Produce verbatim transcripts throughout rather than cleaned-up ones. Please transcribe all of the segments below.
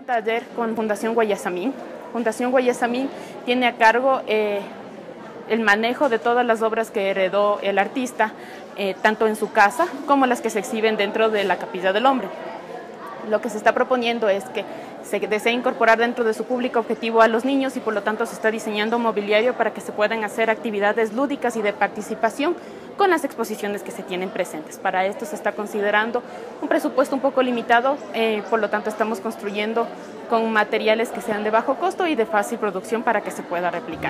taller con Fundación Guayasamín. Fundación Guayasamín tiene a cargo eh, el manejo de todas las obras que heredó el artista, eh, tanto en su casa como las que se exhiben dentro de la Capilla del Hombre. Lo que se está proponiendo es que se desea incorporar dentro de su público objetivo a los niños y por lo tanto se está diseñando mobiliario para que se puedan hacer actividades lúdicas y de participación con las exposiciones que se tienen presentes. Para esto se está considerando un presupuesto un poco limitado, eh, por lo tanto estamos construyendo con materiales que sean de bajo costo y de fácil producción para que se pueda replicar.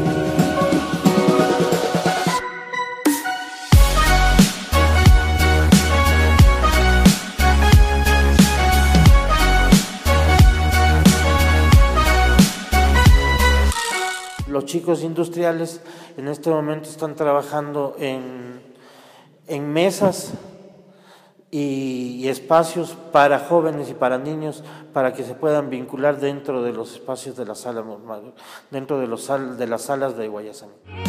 Los chicos industriales en este momento están trabajando en, en mesas y, y espacios para jóvenes y para niños para que se puedan vincular dentro de los espacios de la sala normal, dentro de, los sal, de las salas de Guayasamín.